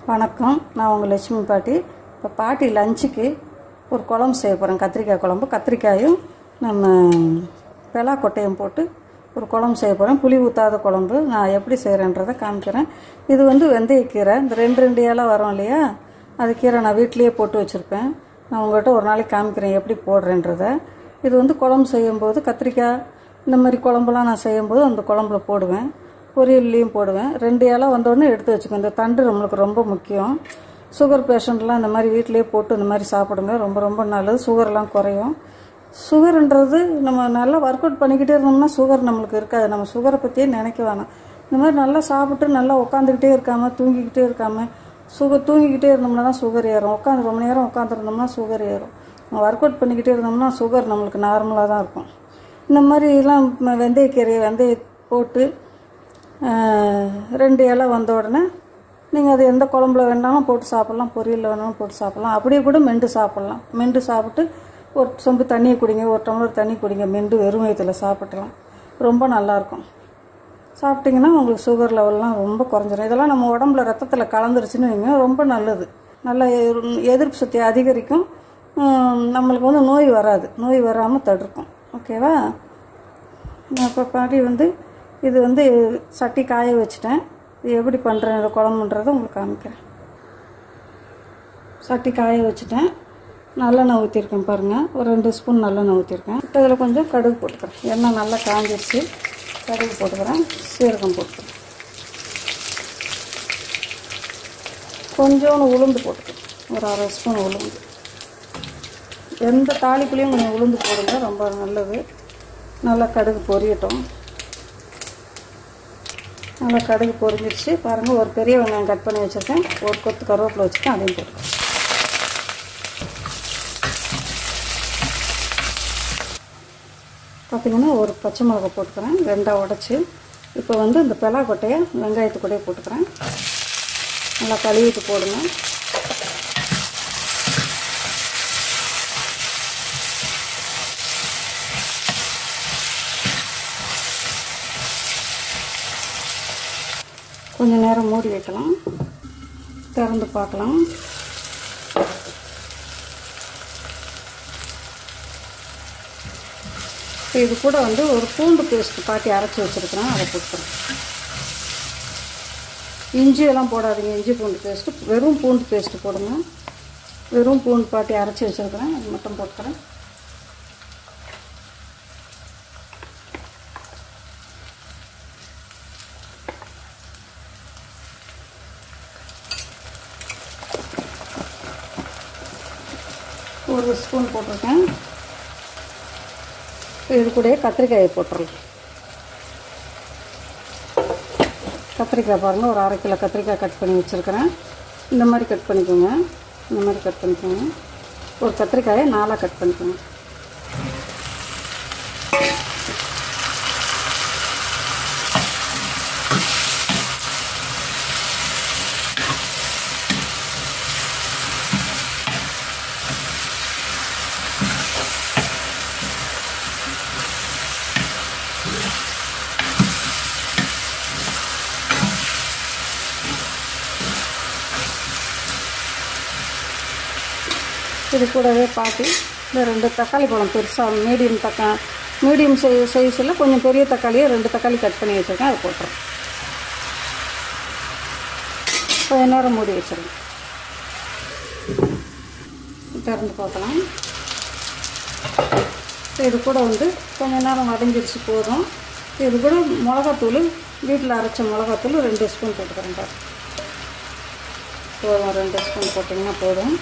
வணக்கம், நான் உங்கள் லட்சுமி பாட்டி. இப்போ பாட்டி லஞ்சுக்கு ஒரு குழம்பு செய்ய போகிறேன். கத்திரிக்காய் குழம்பு. கத்திரிக்காயும் நம்ம பெலாக்கொட்டையும் போட்டு ஒரு குழம்பு செய்ய போகிறேன். புளி ஊற்றாத குழம்பு. நான் எப்படி செய்கிறேன்றதை காமிக்கிறேன். இது வெந்தயக்கீரை. இந்த ரெண்டு இலை வரும் இல்லையா, அது கீரை நான் வீட்டிலையே போட்டு வச்சுருப்பேன். நான் உங்கள்கிட்ட ஒரு நாளைக்கு காமிக்கிறேன் எப்படி போடுறேன்றதை. இது குழம்பு செய்யும்போது கத்திரிக்காய் இந்த மாதிரி குழம்புலாம் நான் செய்யும்போது அந்த குழம்புல போடுவேன். பொரியல்லையும் போடுவேன். 2 இலை வந்தோடனே எடுத்து வச்சுக்கோங்க. இந்த தண்டு நம்மளுக்கு ரொம்ப முக்கியம். சுகர் பேஷண்ட்லாம் இந்த மாதிரி வீட்டிலேயே போட்டு இந்த மாதிரி சாப்பிடுங்க. ரொம்ப ரொம்ப நல்லது. சுகர்லாம் குறையும். சுகர்ன்றது நம்ம நல்லா ஒர்க் அவுட் பண்ணிக்கிட்டே இருந்தோம்னா சுகர் நம்மளுக்கு இருக்காது. நம்ம சுகரை பற்றியே நினைக்க வேணாம். இந்த மாதிரி நல்லா சாப்பிட்டு நல்லா உட்காந்துக்கிட்டே இருக்காமல் தூங்கிக்கிட்டே இருக்காமல் தூங்கிக்கிட்டே இருந்தோம்னா தான் சுகர் ஏறும். ரொம்ப நேரம் உட்காந்துருந்தோம்னா சுகர் ஏறும். ஒர்க் அவுட் பண்ணிக்கிட்டே இருந்தோம்னா சுகர் நம்மளுக்கு நார்மலாக தான் இருக்கும். இந்த மாதிரிலாம் வெந்தய போட்டு 2 இலை வந்த உடனே நீங்கள் அது எந்த குழம்புல வேணாலும் போட்டு சாப்பிட்லாம், பொரியலில் வேணாலும் போட்டு சாப்பிட்லாம். அப்படியே கூட மெண்டு சாப்பிட்லாம். மெண்டு சாப்பிட்டு ஒரு சொம்பு தண்ணியை குடிங்க, ஒரு டம்ளர் தண்ணி குடிங்க. மெண்டு வெறும் வயிற்றுல சாப்பிட்லாம். ரொம்ப நல்லாயிருக்கும். சாப்பிட்டிங்கன்னா உங்களுக்கு சுகர் லெவல்லாம் ரொம்ப குறைஞ்சிரும். இதெல்லாம் நம்ம உடம்புல ரத்தத்தில் கலந்துருச்சுன்னு வைங்க, ரொம்ப நல்லது. நல்ல எதிர்ப்பு சக்தி அதிகரிக்கும். நம்மளுக்கு நோய் வராது. நோய் வராமல் தடுக்கும். ஓகேவா? நான் இப்போ பாட்டி இது சட்டி காய வச்சுட்டேன். இது எப்படி பண்ணுறேன் குழம்புன்றதை உங்களுக்கு காமிக்கிறேன். சட்டி காய வச்சுட்டேன். நல்லெண்ணெய் ஊற்றிருக்கேன் பாருங்கள். ஒரு 2 ஸ்பூன் நல்லெண்ணெய் ஊற்றிருக்கேன். இப்போ இதில் கொஞ்சம் கடுகு போட்டுக்கிறேன். எண்ணெய் நல்லா காஞ்சிருச்சு. கடுகு போட்டுக்கிறேன். சீரகம் போட்டுக்கிறேன். கொஞ்சோண்டு உளுந்து போட்டுக்கிறேன். ஒரு 1/2 ஸ்பூன் உளுந்து. எந்த தாளிப்புலையும் கொஞ்சம் உளுந்து போடுங்க, ரொம்ப நல்லது. நல்லா கடுகு பொரியட்டும். நல்லா கடுகு பொரிஞ்சிருச்சு பாருங்கள். ஒரு பெரிய வெங்காயம் கட் பண்ணி வச்சுருக்கேன். ஒரு கொத்து கருவேப்பிலை வச்சுருக்கேன். அதையும் போட்டுருக்கேன். பார்த்திங்கன்னா ஒரு பச்சை மிளகா போட்டுக்கிறேன், 2ஆக உடச்சி. இப்போ இந்த பெலாக்கொட்டையை வெங்காயத்து கூடயே போட்டுக்கிறேன். நல்லா கழுவிட்டு போடுங்க. கொஞ்சம் நேரம் மூடி வைக்கலாம். திறந்து பார்க்கலாம். இது கூட ஒரு பூண்டு பேஸ்ட் பாட்டி அரைச்சி வச்சுருக்கிறேன். அதை போட்டுக்கிறேன். இஞ்சியெல்லாம் போடாதீங்க. இஞ்சி பூண்டு பேஸ்ட்டு, வெறும் பூண்டு பேஸ்ட்டு போடுங்க. வெறும் பூண்டு பாட்டி அரைச்சி வச்சுருக்கிறேன். அது மட்டும் போட்டுக்கிறேன். ஒரு ஸ்பூன் போட்டிருக்கேன். இது கூட கத்திரிக்காயை போட்டுடலாம். கத்திரிக்காய் பாருங்கள், ஒரு 1/2 கிலோ கத்திரிக்காய் கட் பண்ணி வச்சுருக்கிறேன். இந்த மாதிரி கட் பண்ணிக்கோங்க. இந்த மாதிரி கட் பண்ணிக்கோங்க. ஒரு கத்திரிக்காயை 4ஆக கட் பண்ணிக்கோங்க. இது கூடவே பாட்டி இந்த 2 தக்காளி பழம் பெருசாக மீடியம் சைஸில் கொஞ்சம் பெரிய தக்காளியை 2 தக்காளி கட் பண்ணி வச்சுருக்கேன். அதை போட்டுறேன். கொஞ்சம் நேரம் மூடி வச்சுருங்க. திறந்து பார்க்கலாம். இது கூட கொஞ்சம் நேரம் வதங்கிடுச்சு போதும். இது கூட மிளகாத்தூள், வீட்டில் அரைச்ச மிளகாத்தூள் 2 ஸ்பூன் போட்டுக்கிறேன். போதும், 2 ஸ்பூன் போட்டிங்கன்னா போதும்.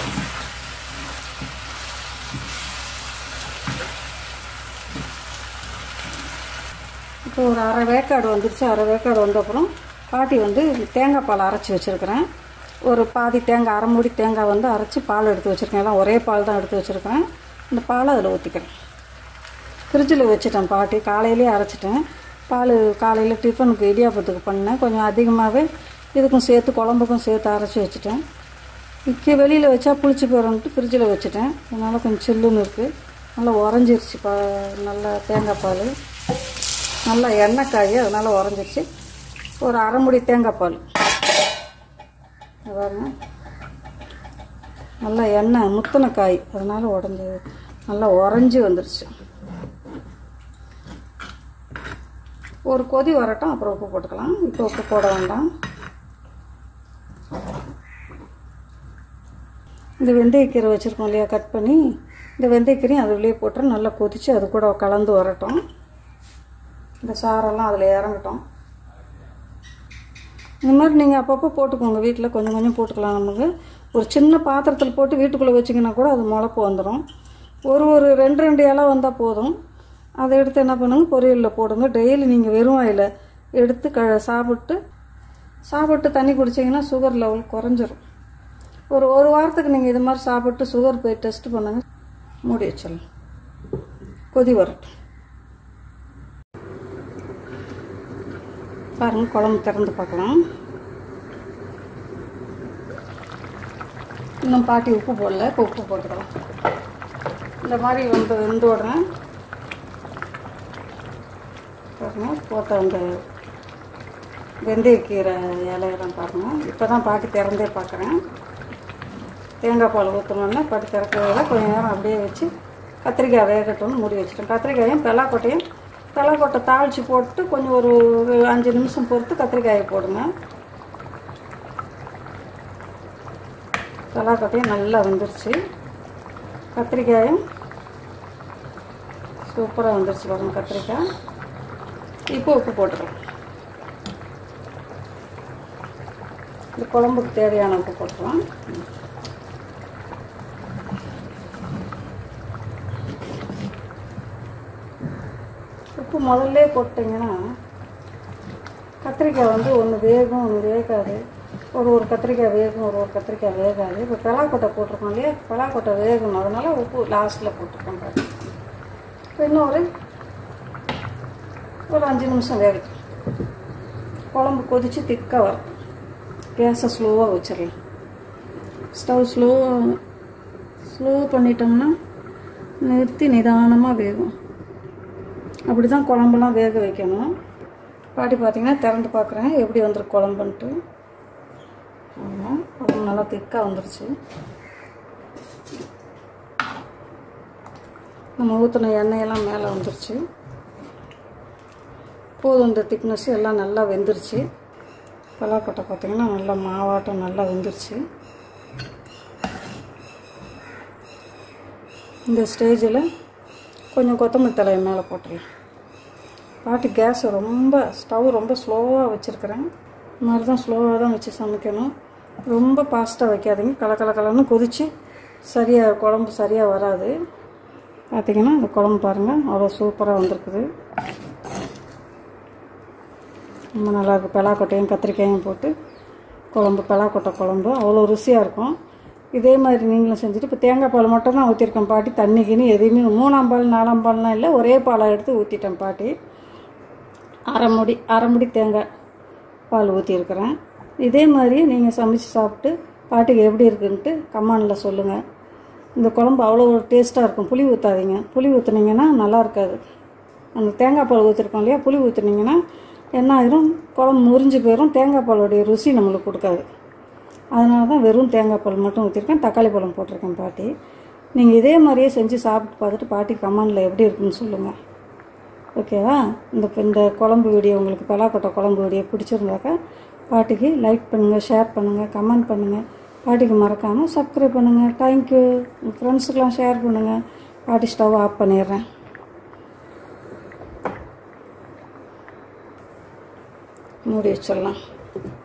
இப்போ ஒரு 1/2 வேக்காடு வந்துருச்சு. 1/2 வேக்காடு வந்த அப்புறம் பாட்டி தேங்காய் பால் அரைச்சி வச்சுருக்கிறேன். ஒரு பாதி தேங்காய், 1/2 மூடி தேங்காய் அரைச்சி பால் எடுத்து வச்சுருக்கேன். எல்லாம் ஒரே பால் தான் எடுத்து வச்சுருக்கிறேன். இந்த பாலை அதில் ஊற்றிக்கிறேன். ஃப்ரிட்ஜில் வச்சுட்டேன் பாட்டி. காலையிலே அரைச்சிட்டேன். பால் காலையில் டிஃபனுக்கு இடியாப்பத்துக்கு பண்ணேன். கொஞ்சம் அதிகமாகவே இதுக்கும் சேர்த்து குழம்புக்கும் சேர்த்து அரைச்சி வச்சுட்டேன். வெளியில் வச்சா புளிச்சு போயிடும்ட்டு ஃப்ரிட்ஜில் வச்சுட்டேன். அதனால் கொஞ்சம் சில்லுன்னு இருக்குது. நல்லா உறைஞ்சிருச்சு. நல்லா தேங்காய் பால் நல்லா எண்ணெய் காய், அதனால் உறைஞ்சிருச்சு. ஒரு 1/2 மூடி தேங்காய் பால் பாருங்க, நல்லா எண்ணெய் முத்தின காய், அதனால் உடஞ்சது நல்லா உறைஞ்சி வந்துருச்சு. ஒரு கொதி வரட்டும், அப்புறம் உப்பு போட்டுக்கலாம். இப்போ உப்பு போட வேண்டாம். இந்த வெந்தயக்கீரை வச்சுருக்கோம் இல்லையா, கட் பண்ணி இந்த வெந்தயக்கீரையும் அதுலேயே போட்டு நல்லா கொதித்து அது கூட கலந்து வரட்டும். இந்த சாரெல்லாம் அதில் இறங்கட்டும். இந்த மாதிரி நீங்கள் அப்பப்போ போட்டுக்கோங்க. வீட்டில் கொஞ்சம் கொஞ்சம் போட்டுக்கலாம். நமக்கு ஒரு சின்ன பாத்திரத்தில் போட்டு வீட்டுக்குள்ளே வச்சிங்கன்னா கூட அது முளைப்பு வந்துடும். ஒரு 2 இலை வந்தால் போதும். அதை எடுத்து என்ன பண்ணுங்க, பொரியலில் போடுங்க. டெய்லி நீங்கள் வெறும் வாயில் எடுத்து சாப்பிட்டு தண்ணி குடிச்சிங்கன்னா சுகர் லெவல் குறைஞ்சிரும். ஒரு வாரத்துக்கு நீங்கள் இது மாதிரி சாப்பிட்டு சுகர் போய் டெஸ்ட் பண்ணுங்க. மூடி வச்சிடலாம், கொதி வரட்டும். பாருங்கள், குழம்பு திறந்து பார்க்கலாம். இன்னும் பாட்டி உப்பு போடல, இப்போ உப்பு போட்டுக்கலாம். இந்த மாதிரி வெந்து விடுறேன். பாருங்கள், போட்ட அந்த வெந்தயக்கீரை இலையெல்லாம் பாருங்கள். இப்போ தான் பாட்டி திறந்தே பார்க்குறேன். தேங்காய் பால் ஊற்றணுன்னா பாட்டி திறக்கிறத கொஞ்சம் நேரம் அப்படியே வச்சு கத்திரிக்காய் வேகட்டும்னு மூடி வச்சுட்டேன். கத்திரிக்காயும் பலாக்கொட்டை தாளித்து போட்டு கொஞ்சம் ஒரு 5 நிமிஷம் பொறுத்து கத்திரிக்காயை போடுங்க. பலாக்கொட்டையும் நல்லா வெந்துருச்சு. கத்திரிக்காயும் சூப்பராக வந்துருச்சு பாருங்கள் கத்திரிக்காய். இப்போ உப்பு போட்டுக்கலாம். இந்த குழம்புக்கு தேவையான உப்பு போட்டுக்கலாம். உப்பு முதல்ல போட்டிங்கன்னா கத்திரிக்காய் ஒன்று வேகும், ஒன்று வேகாது. ஒரு கத்திரிக்காய் வேகும், ஒரு கத்திரிக்காய் வேகாது. இப்போ பலாக்கொட்டை போட்டிருக்கோம் இல்லையா, பலாக்கொட்டை வேகணும். அதனால் உப்பு லாஸ்ட்டில் போட்டிருக்கோம். இப்போ இன்னும் ஒரு 5 நிமிஷம் வேகட்டும். குழம்பு கொதித்து திக்காக வரும். கேஸை ஸ்லோவாக வச்சிடலாம். ஸ்டவ் ஸ்லோ பண்ணிட்டோம்னா நிறுத்தி நிதானமாக வேகும். அப்படி தான் குழம்புலாம் வேக வைக்கணும். பாட்டி பார்த்திங்கன்னா திறந்து பார்க்குறேன் எப்படி வந்துருக்கு குழம்புன்ட்டு. ஆமாம், குழம்பு நல்லா திக்காக வந்துருச்சு. நம்ம ஊற்றின எண்ணெயெல்லாம் மேலே வந்துருச்சு. போதும், இந்த திக்னஸ் எல்லாம் நல்லா வெந்துருச்சு. பலாக்கொட்டை பார்த்திங்கன்னா நல்லா மாவாட்டம் நல்லா வெந்துருச்சு. இந்த ஸ்டேஜில் கொஞ்சம் கொத்தமல்லி தலையை மேலே போட்டுடலாம். பாட்டி ஸ்டவ் ரொம்ப ஸ்லோவாக வச்சுருக்கிறேன். இந்த மாதிரி தான் ஸ்லோவாக தான் வச்சு சமைக்கணும். ரொம்ப ஃபாஸ்ட்டாக வைக்காதீங்க. கலன்னு கொதித்து குழம்பு சரியாக வராது. பார்த்திங்கன்னா இந்த குழம்பு பாருங்கள் அவ்வளோ சூப்பராக வந்திருக்குது. ரொம்ப நல்லாயிருக்கு. பலாக்கொட்டையும் கத்திரிக்காயும் போட்டு பலாக்கொட்டை குழம்பு அவ்வளோ ருசியாக இருக்கும். இதே மாதிரி நீங்களும் செஞ்சுட்டு, இப்போ தேங்காய் பால் மட்டும் தான் ஊற்றிருக்கேன் பாட்டி. தண்ணிக்குன்னு எதுவுமே 3ஆம் பால் 4ஆம் பால்லாம் இல்லை, ஒரே பாலாக எடுத்து ஊற்றிட்டேன் பாட்டி. அரை முடி தேங்காய் பால் ஊற்றிருக்கிறேன். இதே மாதிரி நீங்கள் சமைச்சு சாப்பிட்டு பாட்டிக்கு எப்படி இருக்குன்ட்டு கமெண்டில் சொல்லுங்கள். இந்த குழம்பு அவ்வளோ ஒரு டேஸ்ட்டாக இருக்கும். புளி ஊற்றாதீங்க. புளி ஊற்றுனீங்கன்னா நல்லா இருக்காது. அந்த தேங்காய் பால் ஊற்றிருக்கோம் இல்லையா, புளி ஊற்றுனீங்கன்னா என்ன ஆயிரும், குழம்பு முறிஞ்சு போயிடும். தேங்காய் பாலோடைய ருசி நம்மளுக்கு கொடுக்காது. அதனால தான் வெறும் தேங்காய் பால் மட்டும் ஊற்றிருக்கேன். தக்காளி பழம் போட்டிருக்கேன் பாட்டி. நீங்கள் இதே மாதிரியே செஞ்சு சாப்பிட்டு பார்த்துட்டு பாட்டி கமெண்டில் எப்படி இருக்குன்னு சொல்லுங்கள். ஓகேவா? இந்த குழம்பு வீடியோ உங்களுக்கு பலாக்கொட்டை குழம்பு வீடியோ பிடிச்சிருந்தாக்கா பாட்டிக்கு லைக் பண்ணுங்கள், ஷேர் பண்ணுங்கள், கமெண்ட் பண்ணுங்கள். பாட்டிக்கு மறக்காமல் சப்ஸ்கிரைப் பண்ணுங்கள். தேங்க்யூ. உங்கள் ஃப்ரெண்ட்ஸுக்கெலாம் ஷேர் பண்ணுங்கள். பாட்டி ஸ்டவ் ஆஃப் பண்ணிடுறேன். மூடி வச்சிடலாம்.